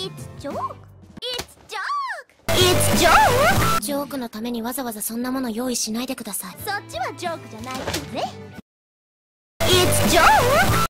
It's joke. It's joke. It's joke. ジョークのためにわざわざそんなもの用意しないでください。そっちはジョークじゃないぜ。It's joke.